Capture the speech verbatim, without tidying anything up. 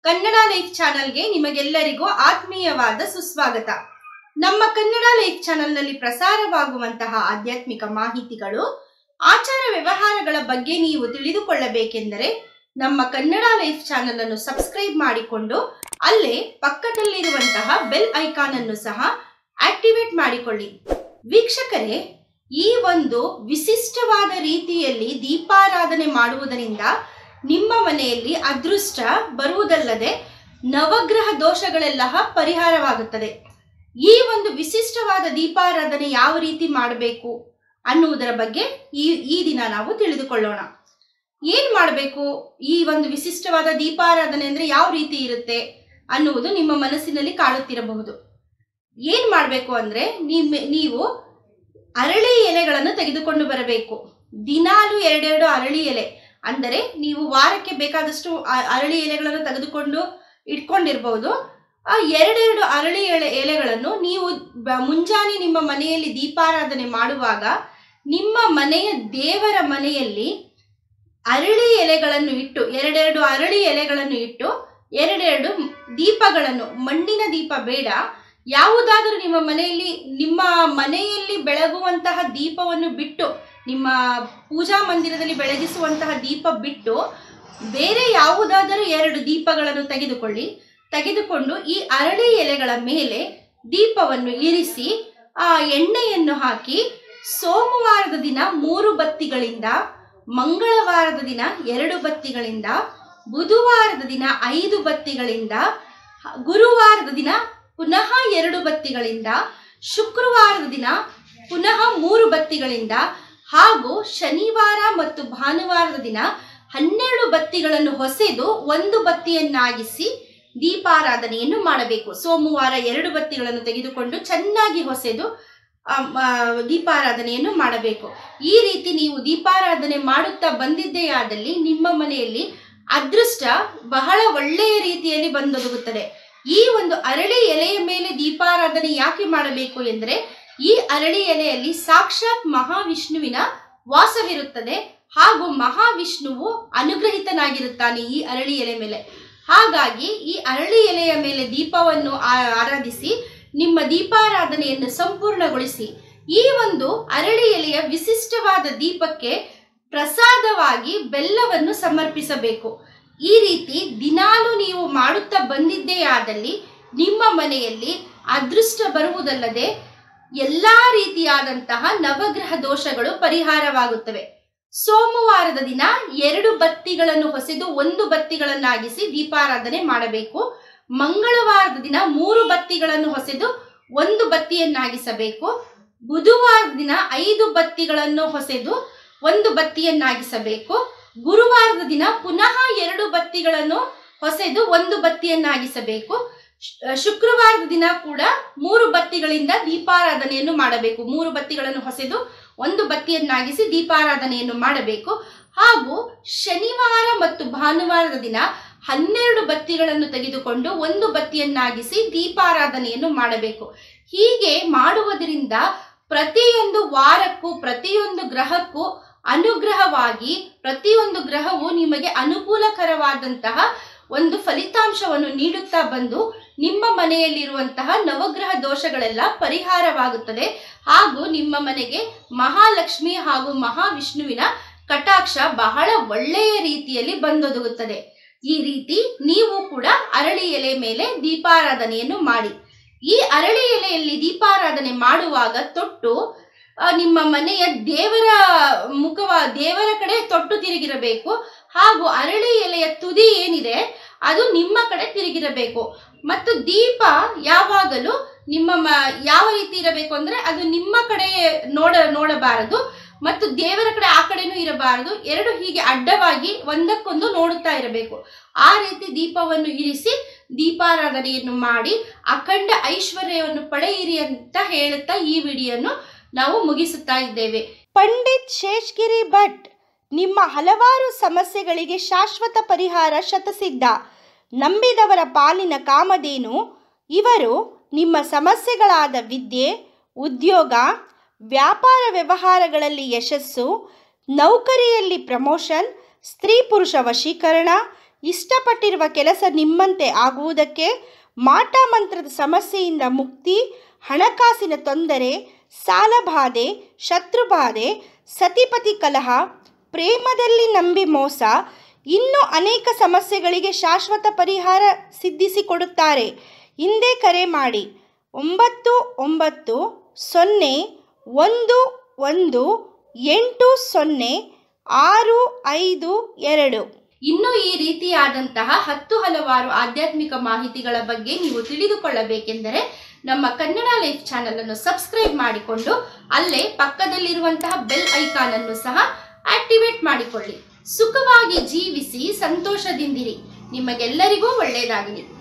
Kannada life ಚಾನೆಲ್ಗೆ ನಿಮಗೆಲ್ಲರಿಗೂ ಆತ್ಮೀಯವಾದ ಸುಸ್ವಾಗತ. ನಮ್ಮ ಕನ್ನಡ ಲೈಫ್ ಚಾನೆಲ್ನಲ್ಲಿ ಪ್ರಸಾರವಾಗುವಂತಹ ಆಧ್ಯಾತ್ಮಿಕ ಮಾಹಿತಿಗಳು, ಆಚಾರ ವ್ಯವಹಾರಗಳ ಬಗ್ಗೆ ನೀವು ತಿಳಿದುಕೊಳ್ಳಬೇಕೆಂದರೆ ನಮ್ಮ ಕನ್ನಡ ಲೈಫ್ ಚಾನೆಲ್ ಅನ್ನು ಸಬ್ಸ್ಕ್ರೈಬ್ ಮಾಡಿಕೊಂಡು ಅಲ್ಲೇ ಪಕ್ಕದಲ್ಲಿರುವಂತಹ ಬೆಲ್ ಐಕಾನ್ ಅನ್ನು ಸಹ ಆಕ್ಟಿವೇಟ್ ಮಾಡಿಕೊಳ್ಳಿ. ವೀಕ್ಷಕರೇ, ಈ ಒಂದು ವಿಶಿಷ್ಟವಾದ ರೀತಿಯಲ್ಲಿ ದೀಪಾರಾಧನೆ ಮಾಡುವುದರಿಂದ ನಿಮ್ಮ ಮನೆಯಲ್ಲಿ ಅದೃಷ್ಟ ಬರುವುದಲ್ಲದೆ ನವಗ್ರಹ ದೋಷಗಳೆಲ್ಲ ಪರಿಹಾರವಾಗುತ್ತದೆ. ಈ ಒಂದು ವಿಶಿಷ್ಟವಾದ ದೀಪಾರಾಧನೆ ಯಾವ ರೀತಿ ಮಾಡಬೇಕು ಅನ್ನುವುದರ ಬಗ್ಗೆ ಈ ಈ ದಿನ ನಾವು ತಿಳಿದುಕೊಳ್ಳೋಣ. ಏನ್ ಮಾಡಬೇಕು, ಈ ಒಂದು ವಿಶಿಷ್ಟವಾದ ದೀಪಾರಾಧನೆ ಅಂದ್ರೆ ಯಾವ ರೀತಿ ಇರುತ್ತೆ ಅನ್ನುವುದು ನಿಮ್ಮ ಮನಸ್ಸಿನಲ್ಲಿ ಕಾಡುತ್ತಿರಬಹುದು. ಏನ್ ಮಾಡಬೇಕು ಅಂದ್ರೆ ನಿಮ್ಮ ನೀವು ಅರಳಿ ಎಲೆಗಳನ್ನು ತೆಗೆದುಕೊಂಡು ಬರಬೇಕು. ದಿನಾಲು ಎರಡೆರಡು ಅರಳಿ ಎಲೆ, ಅಂದರೆ ನೀವು ವಾರಕ್ಕೆ ಬೇಕಾದಷ್ಟು ಅರಳಿ ಎಲೆಗಳನ್ನು ತೆಗೆದುಕೊಂಡು ಇಟ್ಕೊಂಡಿರ್ಬಹುದು. ಆ ಎರಡೆರಡು ಅರಳಿ ಎಲೆ ಎಲೆಗಳನ್ನು ನೀವು ಮುಂಜಾನೆ ನಿಮ್ಮ ಮನೆಯಲ್ಲಿ ದೀಪಾರಾಧನೆ ಮಾಡುವಾಗ ನಿಮ್ಮ ಮನೆಯ ದೇವರ ಮನೆಯಲ್ಲಿ ಅರಳಿ ಎಲೆಗಳನ್ನು ಇಟ್ಟು ಎರಡೆರಡು ಅರಳಿ ಎಲೆಗಳನ್ನು ಇಟ್ಟು ಎರಡೆರಡು ದೀಪಗಳನ್ನು, ಮಣ್ಣಿನ ದೀಪ ಬೇಡ, ಯಾವುದಾದರೂ ನಿಮ್ಮ ಮನೆಯಲ್ಲಿ ನಿಮ್ಮ ಮನೆಯಲ್ಲಿ ಬೆಳಗುವಂತಹ ದೀಪವನ್ನು ಬಿಟ್ಟು, ನಿಮ್ಮ ಪೂಜಾ ಮಂದಿರದಲ್ಲಿ ಬೆಳಗಿಸುವಂತಹ ದೀಪ ಬಿಟ್ಟು ಬೇರೆ ಯಾವುದಾದರೂ ಎರಡು ದೀಪಗಳನ್ನು ತೆಗೆದುಕೊಳ್ಳಿ. ತೆಗೆದುಕೊಂಡು ಈ ಅರಳಿ ಎಲೆಗಳ ಮೇಲೆ ದೀಪವನ್ನು ಇರಿಸಿ ಆ ಎಣ್ಣೆಯನ್ನು ಹಾಕಿ ಸೋಮವಾರದ ದಿನ ಮೂರು ಬತ್ತಿಗಳಿಂದ, ಮಂಗಳವಾರದ ದಿನ ಎರಡು ಬತ್ತಿಗಳಿಂದ, ಬುಧವಾರದ ದಿನ ಐದು ಬತ್ತಿಗಳಿಂದ, ಗುರುವಾರದ ದಿನ ಪುನಃ ಎರಡು ಬತ್ತಿಗಳಿಂದ, ಶುಕ್ರವಾರದ ದಿನ ಪುನಃ ಮೂರು ಬತ್ತಿಗಳಿಂದ ಹಾಗೂ ಶನಿವಾರ ಮತ್ತು ಭಾನುವಾರದ ದಿನ ಹನ್ನೆರಡು ಬತ್ತಿಗಳನ್ನು ಹೊಸೆದು ಒಂದು ಬತ್ತಿಯನ್ನಾಗಿಸಿ ದೀಪಾರಾಧನೆಯನ್ನು ಮಾಡಬೇಕು. ಸೋಮವಾರ ಎರಡು ಬತ್ತಿಗಳನ್ನು ತೆಗೆದುಕೊಂಡು ಚೆನ್ನಾಗಿ ಹೊಸೆದು ದೀಪಾರಾಧನೆಯನ್ನು ಮಾಡಬೇಕು. ಈ ರೀತಿ ನೀವು ದೀಪಾರಾಧನೆ ಮಾಡುತ್ತಾ ಬಂದಿದ್ದೇ ಆದಲ್ಲಿ ನಿಮ್ಮ ಮನೆಯಲ್ಲಿ ಅದೃಷ್ಟ ಬಹಳ ಒಳ್ಳೆಯ ರೀತಿಯಲ್ಲಿ ಬಂದೊದಗುತ್ತದೆ. ಈ ಒಂದು ಅರಳಿ ಎಲೆಯ ಮೇಲೆ ದೀಪಾರಾಧನೆ ಯಾಕೆ ಮಾಡಬೇಕು ಎಂದರೆ, ಈ ಅರಳಿ ಎಲೆಯಲ್ಲಿ ಸಾಕ್ಷಾತ್ ಮಹಾವಿಷ್ಣುವಿನ ವಾಸವಿರುತ್ತದೆ ಹಾಗೂ ಮಹಾವಿಷ್ಣುವು ಅನುಗ್ರಹಿತನಾಗಿರುತ್ತಾನೆ ಈ ಅರಳಿ ಎಲೆ ಮೇಲೆ. ಹಾಗಾಗಿ ಈ ಅರಳಿ ಎಲೆಯ ಮೇಲೆ ದೀಪವನ್ನು ಆರಾಧಿಸಿ ನಿಮ್ಮ ದೀಪಾರಾಧನೆಯನ್ನು ಸಂಪೂರ್ಣಗೊಳಿಸಿ. ಈ ಒಂದು ಅರಳಿ ಎಲೆಯ ವಿಶಿಷ್ಟವಾದ ದೀಪಕ್ಕೆ ಪ್ರಸಾದವಾಗಿ ಬೆಲ್ಲವನ್ನು ಸಮರ್ಪಿಸಬೇಕು. ಈ ರೀತಿ ದಿನಾಲು ನೀವು ಮಾಡುತ್ತಾ ಬಂದಿದ್ದೇ ಆದಲ್ಲಿ ನಿಮ್ಮ ಮನೆಯಲ್ಲಿ ಅದೃಷ್ಟ ಬರುವುದಲ್ಲದೆ ಎಲ್ಲಾ ರೀತಿಯಾದಂತಹ ನವಗ್ರಹ ದೋಷಗಳು ಪರಿಹಾರವಾಗುತ್ತವೆ. ಸೋಮವಾರದ ದಿನ ಎರಡು ಬತ್ತಿಗಳನ್ನು ಹೊಸೆದು ಒಂದು ಬತ್ತಿಗಳನ್ನಾಗಿಸಿ ದೀಪಾರಾಧನೆ ಮಾಡಬೇಕು. ಮಂಗಳವಾರದ ದಿನ ಮೂರು ಬತ್ತಿಗಳನ್ನು ಹೊಸೆದು ಒಂದು ಬತ್ತಿಯನ್ನಾಗಿಸಬೇಕು. ಬುಧವಾರದ ದಿನ ಐದು ಬತ್ತಿಗಳನ್ನು ಹೊಸೆದು ಒಂದು ಬತ್ತಿಯನ್ನಾಗಿಸಬೇಕು. ಗುರುವಾರದ ದಿನ ಪುನಃ ಎರಡು ಬತ್ತಿಗಳನ್ನು ಹೊಸೆದು ಒಂದು ಬತ್ತಿಯನ್ನಾಗಿಸಬೇಕು. ಶುಕ್ರವಾರದ ದಿನ ಕೂಡ ಮೂರು ಬತ್ತಿಗಳಿಂದ ದೀಪಾರಾಧನೆಯನ್ನು ಮಾಡಬೇಕು. ಮೂರು ಬತ್ತಿಗಳನ್ನು ಹೊಸೆದು ಒಂದು ಬತ್ತಿಯನ್ನಾಗಿಸಿ ದೀಪಾರಾಧನೆಯನ್ನು ಮಾಡಬೇಕು. ಹಾಗೂ ಶನಿವಾರ ಮತ್ತು ಭಾನುವಾರದ ದಿನ ಹನ್ನೆರಡು ಬತ್ತಿಗಳನ್ನು ತೆಗೆದುಕೊಂಡು ಒಂದು ಬತ್ತಿಯನ್ನಾಗಿಸಿ ದೀಪಾರಾಧನೆಯನ್ನು ಮಾಡಬೇಕು. ಹೀಗೆ ಮಾಡುವುದರಿಂದ ಪ್ರತಿಯೊಂದು ವಾರಕ್ಕೂ ಪ್ರತಿಯೊಂದು ಗ್ರಹಕ್ಕೂ ಅನುಗ್ರಹವಾಗಿ ಪ್ರತಿಯೊಂದು ಗ್ರಹವು ನಿಮಗೆ ಅನುಕೂಲಕರವಾದಂತಹ ಒಂದು ಫಲಿತಾಂಶವನ್ನು ನೀಡುತ್ತಾ ಬಂದು ನಿಮ್ಮ ಮನೆಯಲ್ಲಿರುವಂತಹ ನವಗ್ರಹ ದೋಷಗಳೆಲ್ಲ ಪರಿಹಾರವಾಗುತ್ತದೆ. ಹಾಗೂ ನಿಮ್ಮ ಮನೆಗೆ ಮಹಾಲಕ್ಷ್ಮಿ ಹಾಗೂ ಮಹಾವಿಷ್ಣುವಿನ ಕಟಾಕ್ಷ ಬಹಳ ಒಳ್ಳೆಯ ರೀತಿಯಲ್ಲಿ ಬಂದೊದಗುತ್ತದೆ. ಈ ರೀತಿ ನೀವು ಕೂಡ ಅರಳಿ ಎಲೆ ಮೇಲೆ ದೀಪಾರಾಧನೆಯನ್ನು ಮಾಡಿ. ಈ ಅರಳಿ ಎಲೆಯಲ್ಲಿ ದೀಪಾರಾಧನೆ ಮಾಡುವಾಗ ತೊಟ್ಟು ನಿಮ್ಮ ಮನೆಯ ದೇವರ ಮುಖವ ದೇವರ ಕಡೆ ತೊಟ್ಟು ತಿರುಗಿರಬೇಕು. ಹಾಗೂ ಅರಳಿ ಎಲೆಯ ತುದಿ ಏನಿದೆ ಅದು ನಿಮ್ಮ ಕಡೆ ತಿರುಗಿರಬೇಕು. ಮತ್ತು ದೀಪ ಯಾವಾಗಲೂ ನಿಮ್ಮ ಯಾವ ರೀತಿ ಇರಬೇಕು ಅಂದ್ರೆ ಅದು ನಿಮ್ಮ ಕಡೆ ನೋಡ ನೋಡಬಾರದು ಮತ್ತು ದೇವರ ಕಡೆ ಆ ಕಡೆನೂ ಇರಬಾರದು. ಎರಡು ಹೀಗೆ ಅಡ್ಡವಾಗಿ ಒಂದಕ್ಕೊಂದು ನೋಡುತ್ತಾ ಇರಬೇಕು. ಆ ರೀತಿ ದೀಪವನ್ನು ಇರಿಸಿ ದೀಪಾರಾಧನೆಯನ್ನು ಮಾಡಿ ಅಖಂಡ ಐಶ್ವರ್ಯವನ್ನು ಪಡೆಯಿರಿ ಅಂತ ಹೇಳುತ್ತಾ ಈ ವಿಡಿಯೋನು ನಾವು ಮುಗಿಸುತ್ತಾ ಇದ್ದೇವೆ. ಪಂಡಿತ್ ಶೇಷಗಿರಿ ಭಟ್ ನಿಮ್ಮ ಹಲವಾರು ಸಮಸ್ಯೆಗಳಿಗೆ ಶಾಶ್ವತ ಪರಿಹಾರ ಶತಸಿದ್ಧ. ನಂಬಿದವರ ಪಾಲಿನ ಕಾಮಧೇನು. ಇವರು ನಿಮ್ಮ ಸಮಸ್ಯೆಗಳಾದ ವಿದ್ಯೆ, ಉದ್ಯೋಗ, ವ್ಯಾಪಾರ ವ್ಯವಹಾರಗಳಲ್ಲಿ ಯಶಸ್ಸು, ನೌಕರಿಯಲ್ಲಿ ಪ್ರಮೋಷನ್, ಸ್ತ್ರೀ ಪುರುಷ ವಶೀಕರಣ, ಇಷ್ಟಪಟ್ಟಿರುವ ಕೆಲಸ ನಿಮ್ಮಂತೆ ಆಗುವುದಕ್ಕೆ, ಮಾಟ ಮಂತ್ರದ ಸಮಸ್ಯೆಯಿಂದ ಮುಕ್ತಿ, ಹಣಕಾಸಿನ ತೊಂದರೆ, ಸಾಲಬಾಧೆ, ಶತ್ರುಬಾಧೆ, ಸತಿಪತಿ ಕಲಹ, ಪ್ರೇಮದಲ್ಲಿ ನಂಬಿ ಮೋಸ, ಇನ್ನೂ ಅನೇಕ ಸಮಸ್ಯೆಗಳಿಗೆ ಶಾಶ್ವತ ಪರಿಹಾರ ಸಿದ್ಧಿಸಿಕೊಡುತ್ತಾರೆ. ಹಿಂದೆ ಕರೆ ಮಾಡಿ ಒಂಬತ್ತು ಒಂಬತ್ತು ಸೊನ್ನೆ ಒಂದು ಒಂದು ಎಂಟು ಸೊನ್ನೆ ಆರು ಐದು ಎರಡು. ಇನ್ನು ಈ ರೀತಿಯಾದಂತಹ ಹತ್ತು ಹಲವಾರು ಆಧ್ಯಾತ್ಮಿಕ ಮಾಹಿತಿಗಳ ಬಗ್ಗೆ ನೀವು ತಿಳಿದುಕೊಳ್ಳಬೇಕೆಂದರೆ ನಮ್ಮ ಕನ್ನಡ ಲೈಫ್ ಚಾನೆಲ್ ಅನ್ನು ಸಬ್ಸ್ಕ್ರೈಬ್ ಮಾಡಿಕೊಂಡು ಅಲ್ಲೇ ಪಕ್ಕದಲ್ಲಿರುವಂತಹ ಬೆಲ್ ಐಕಾನ್ ಅನ್ನು ಸಹ ಆಕ್ಟಿವೇಟ್ ಮಾಡಿಕೊಳ್ಳಿ. ಸುಖವಾಗಿ ಜೀವಿಸಿ ಸಂತೋಷದಿಂದಿರಿ. ನಿಮಗೆಲ್ಲರಿಗೂ ಒಳ್ಳೆಯದಾಗಲಿ.